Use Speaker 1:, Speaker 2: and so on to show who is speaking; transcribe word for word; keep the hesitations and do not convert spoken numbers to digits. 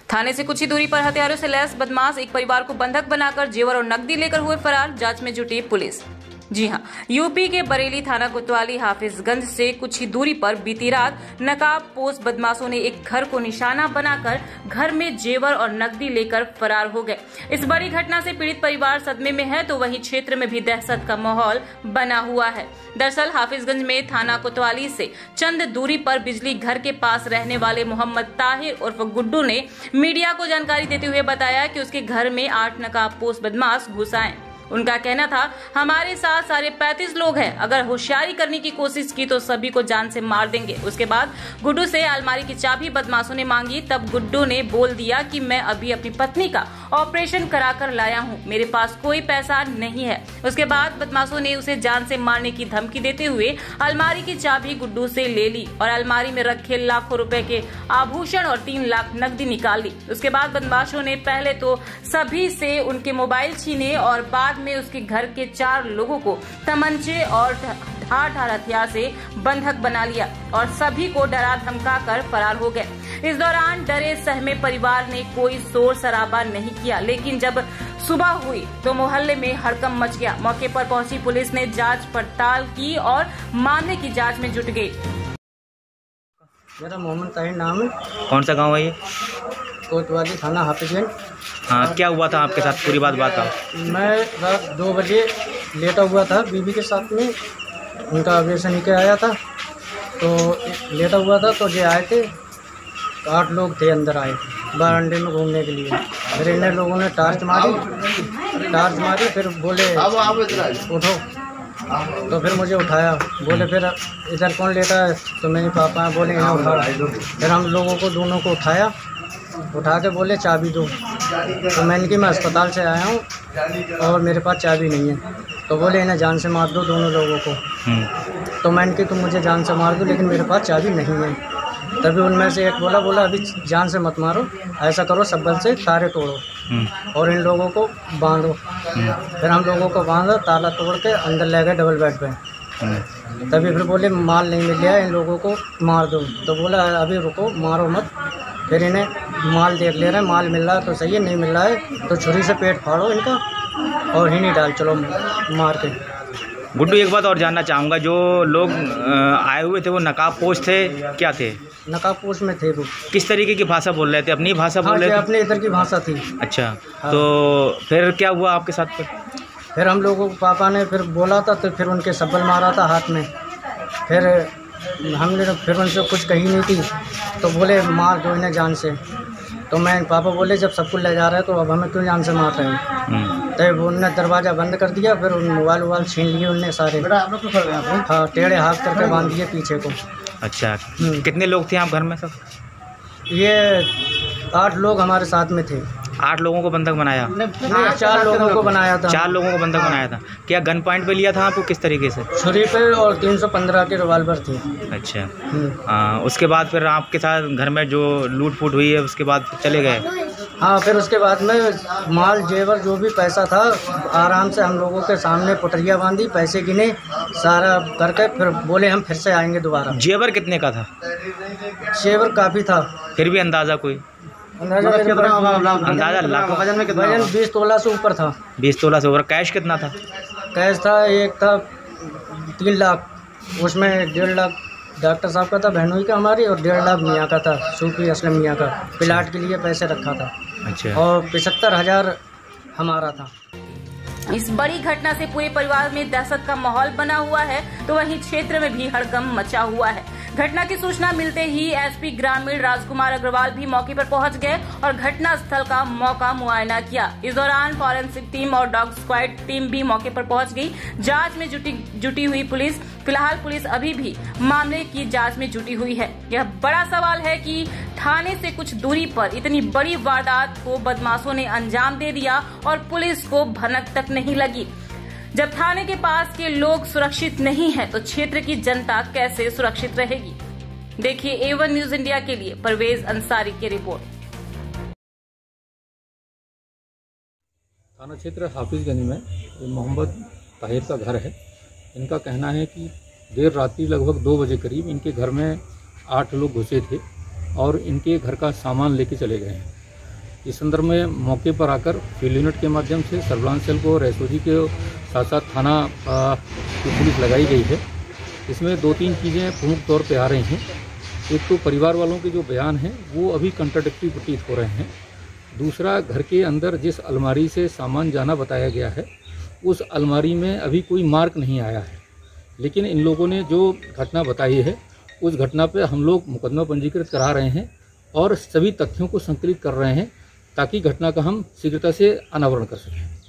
Speaker 1: थाने से कुछ ही दूरी पर हथियारों से लैस बदमाश एक परिवार को बंधक बनाकर जेवर और नकदी लेकर हुए फरार। जांच में जुटी पुलिस। जी हां, यूपी के बरेली थाना कोतवाली हाफिजगंज से कुछ ही दूरी पर बीती रात नकाबपोश बदमाशों ने एक घर को निशाना बनाकर घर में जेवर और नकदी लेकर फरार हो गए। इस बड़ी घटना से पीड़ित परिवार सदमे में है तो वहीं क्षेत्र में भी दहशत का माहौल बना हुआ है। दरअसल हाफिजगंज में थाना कोतवाली से चंद दूरी पर बिजली घर के पास रहने वाले मोहम्मद ताहिर उर्फ गुड्डू ने मीडिया को जानकारी देते हुए बताया कि उसके घर में आठ नकाबपोश बदमाश घुस आए। उनका कहना था, हमारे साथ सारे पैंतीस लोग हैं, अगर होशियारी करने की कोशिश की तो सभी को जान से मार देंगे। उसके बाद गुड्डू से अलमारी की चाबी बदमाशों ने मांगी। तब गुड्डू ने बोल दिया कि मैं अभी अपनी पत्नी का ऑपरेशन कराकर लाया हूं, मेरे पास कोई पैसा नहीं है। उसके बाद बदमाशों ने उसे जान से मारने की धमकी देते हुए अलमारी की चाबी गुड्डू से ले ली और अलमारी में रखे लाखों रुपए के आभूषण और तीन लाख नकदी निकाल ली। उसके बाद बदमाशों ने पहले तो सभी से उनके मोबाइल छीने और बाद में उसके घर के चार लोगों को तमंचे और ठार ठार हथियार से बंधक बना लिया और सभी को डरा धमका कर फरार हो गए। इस दौरान डरे सहमे परिवार ने कोई शोर शराबा नहीं किया, लेकिन जब सुबह हुई तो मोहल्ले में हड़कंप मच गया। मौके पर पहुंची पुलिस ने जांच पड़ताल की और मामले की जांच में जुट गई।
Speaker 2: मेरा मोहम्मद ताहिर नाम है।
Speaker 3: कौन सा गांव है ये?
Speaker 2: कोतवाली थाना हाफिजगंज।
Speaker 3: हाँ, क्या हुआ था आपके साथ? पूरी बात बताओ।
Speaker 2: मैं रात दो बजे लेटा हुआ था बीवी के साथ में, उनका ऑपरेशन ही के आया था तो लेटा हुआ था तो जो आए थे आठ लोग थे, अंदर आए बारंडे में घूमने के लिए। फिर इन लोगों ने टार्च मारी टार्च मारी फिर बोले उठो, तो फिर मुझे उठाया। बोले फिर इधर कौन लेटा है? तो मेरे पापा हैं, बोले इन्हें उठा। फिर हम लोगों को दोनों को उठाया, उठा के बोले चाबी दो। तो मैंने कि मैं अस्पताल से आया हूँ और मेरे पास चाबी नहीं है। तो बोले इन्हें जान से मार दो दोनों लोगों को। तो मैंने कि तुम मुझे जान से मार दो लेकिन मेरे पास चाबी नहीं है। तभी उनमें से एक बोला बोला अभी जान से मत मारो, ऐसा करो सब्बल से तारे तोड़ो और इन लोगों को बांधो। फिर हम लोगों को बांधा, ताला तोड़ के अंदर ले गए डबल बेड पे। तभी फिर बोले माल नहीं मिल गया, इन लोगों को मार दो। तो बोला अभी रुको, मारो मत। फिर इन्हें माल देख ले रहे हैं, माल मिल रहा है तो सही है, नहीं मिल रहा है तो छुरी से पेट फाड़ो इनका और ही नहीं डाल चलो मार के।
Speaker 3: गुड्डू, एक बात और जानना चाहूँगा, जो लोग आए हुए थे वो नकाबपोश थे, क्या थे?
Speaker 2: नकाबपोश में थे वो।
Speaker 3: किस तरीके की भाषा बोल रहे थे? अपनी भाषा बोल
Speaker 2: हाँ,
Speaker 3: रहे थे?
Speaker 2: अपने इधर की भाषा थी।
Speaker 3: अच्छा।
Speaker 2: हाँ।
Speaker 3: तो फिर क्या हुआ आपके साथ? फिर
Speaker 2: फिर हम लोगों को पापा ने फिर बोला था तो फिर उनके सब्बल मारा था हाथ में। फिर हमने फिर उनसे कुछ कही नहीं थी तो बोले मार दो इन्हें जान से। तो मैं पापा बोले जब सबको ले जा रहे हैं तो अब हमें क्यों जान से मार रहे हैं? तब उनने दरवाज़ा बंद कर दिया। फिर उन मोबाइल वोबाइल छीन लिए उनने सारे। हाँ, टेढ़े हाथ करके बांध दिए पीछे को।
Speaker 3: अच्छा, कितने लोग थे आप घर में? सब
Speaker 2: ये आठ लोग हमारे साथ में थे।
Speaker 3: आठ लोगों को बंधक बनाया?
Speaker 2: नहीं, चार लोगों को बनाया था।
Speaker 3: चार लोगों को बंधक बनाया था। क्या गन पॉइंट पे लिया था आपको? किस तरीके से?
Speaker 2: छुरी पे और तीन सौ पंद्रह के रिवाल्वर थे।
Speaker 3: अच्छा। आ, उसके बाद फिर आपके साथ घर में जो लूट फूट हुई है उसके बाद चले गए?
Speaker 2: हाँ, फिर उसके बाद में माल जेवर जो भी पैसा था आराम से हम लोगों के सामने पुटरिया बांधी, पैसे गिने सारा करके फिर बोले हम फिर से आएंगे दोबारा।
Speaker 3: जेवर कितने का था?
Speaker 2: जेवर काफ़ी था। फिर
Speaker 3: भी अंदाज़ा कोई
Speaker 2: अंदाजा
Speaker 3: अंदाजा लाख
Speaker 2: वजन में कितना? वजन बीस तोला से ऊपर था।
Speaker 3: बीस तोला से ऊपर। कैश कितना था?
Speaker 2: कैश था एक था तीन लाख, उसमें डेढ़ लाख डॉक्टर साहब का था बहनोई का हमारी और डेढ़ लाख मियाँ का था, सूफी असलम मियाँ का, प्लाट के लिए पैसे रखा था।
Speaker 3: अच्छा।
Speaker 2: और पचहत्तर हजार हमारा था।
Speaker 1: इस बड़ी घटना से पूरे परिवार में दहशत का माहौल बना हुआ है तो वहीं क्षेत्र में भी हड़कंप मचा हुआ है। घटना की सूचना मिलते ही एसपी ग्रामीण राजकुमार अग्रवाल भी मौके पर पहुंच गए और घटना स्थल का मौका मुआयना किया। इस दौरान फॉरेंसिक टीम और डॉग स्क्वाड टीम भी मौके पर पहुंच गई। जांच में जुटी जुटी हुई पुलिस फिलहाल पुलिस अभी भी मामले की जांच में जुटी हुई है। यह बड़ा सवाल है कि थाने से कुछ दूरी पर इतनी बड़ी वारदात को बदमाशों ने अंजाम दे दिया और पुलिस को भनक तक नहीं लगी। जब थाने के पास के लोग सुरक्षित नहीं हैं, तो क्षेत्र की जनता कैसे सुरक्षित रहेगी? देखिए ए वन न्यूज इंडिया के लिए परवेज अंसारी की रिपोर्ट।
Speaker 4: थाना क्षेत्र हाफिजगंज में मोहम्मद ताहिर का घर है। इनका कहना है कि देर रात्रि लगभग दो बजे करीब इनके घर में आठ लोग घुसे थे और इनके घर का सामान लेके चले गए हैं। इस संदर्भ में मौके पर आकर फील्ड यूनिट के माध्यम से सर्विलांस सेल को और एसओजी के साथ साथ थाना की पुलिस लगाई गई है। इसमें दो तीन चीज़ें प्रमुख तौर पे आ रही हैं। एक तो परिवार वालों के जो बयान हैं वो अभी कंट्राडिक्टरी प्रतीत हो रहे हैं। दूसरा, घर के अंदर जिस अलमारी से सामान जाना बताया गया है उस अलमारी में अभी कोई मार्क नहीं आया है, लेकिन इन लोगों ने जो घटना बताई है उस घटना पे हम लोग मुकदमा पंजीकृत करा रहे हैं और सभी तथ्यों को संकलित कर रहे हैं ताकि घटना का हम शीघ्रता से अनावरण कर सकें।